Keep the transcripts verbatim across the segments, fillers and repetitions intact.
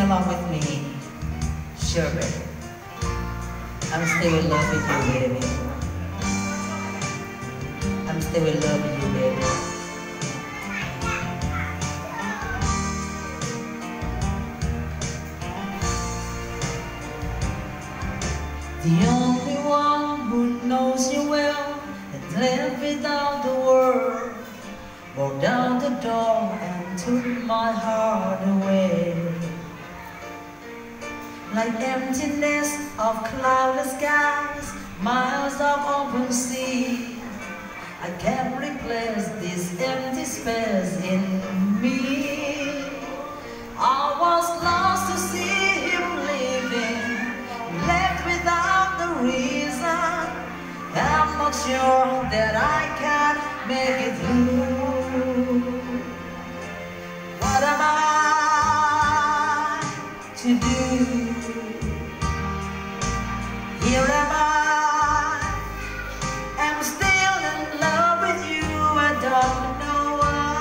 along with me. Sure, baby. I'm still in love with you, baby. I'm still in love with you, baby. The only one who knows you well and left without the word, walked down the door and took my heart away. Like emptiness of cloudless skies, miles of open sea, I can't replace this empty space in me. I was lost to see him leaving, left without the reason. I'm not sure that I can make it through. What am I to do? Here am I, I'm still in love with you. I don't know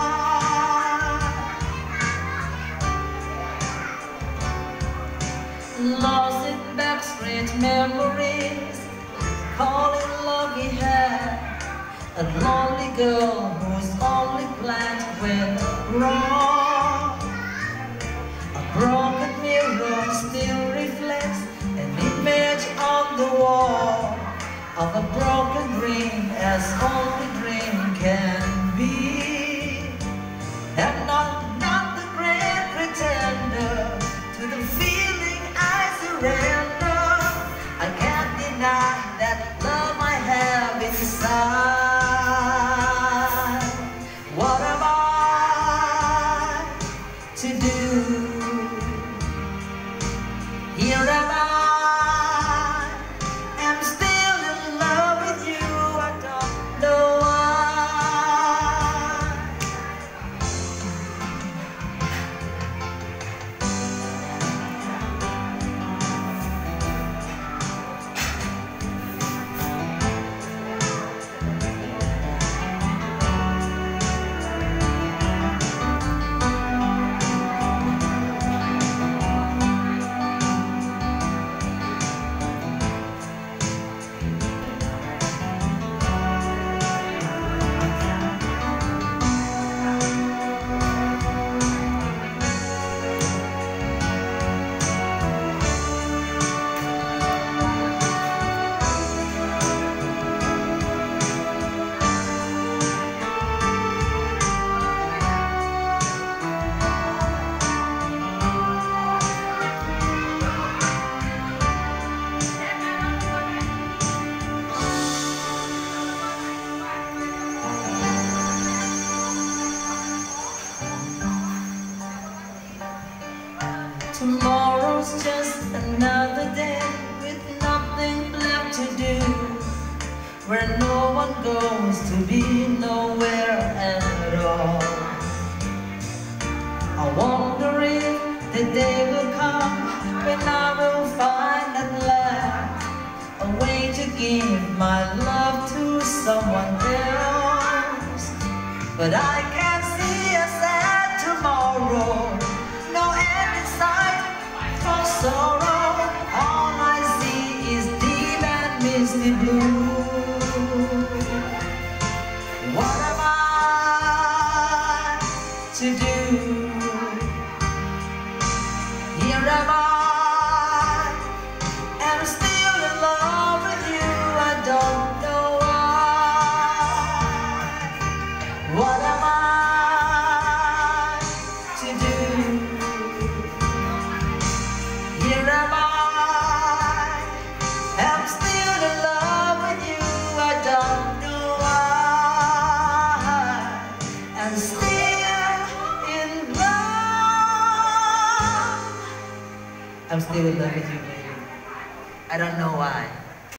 why. Lost in backstreet memories, calling love he had, a lonely girl whose only plans went wrong. A broken mirror still reflects an image on the wall of a broken dream, as only dream can be. I'm not, not the great pretender to the feeling I surrender. I can't deny that love I have inside. What am I to do? Here am I, I'm still in love with you. I don't know tomorrow's just another day with nothing left to do, where no one goes to be nowhere at all. I wonder if the day will come when I will find at last a way to give my love to someone else. But I can't see a sad tomorrow, no end in sight for sorrow. All I see is deep and misty blue. What am I to do? Here am I, I'm still in love with you. I don't know why. What am I to do? Here am I, I'm still in love with you. I don't know why. I'm still in love. I'm still in love with you, baby. I don't know why.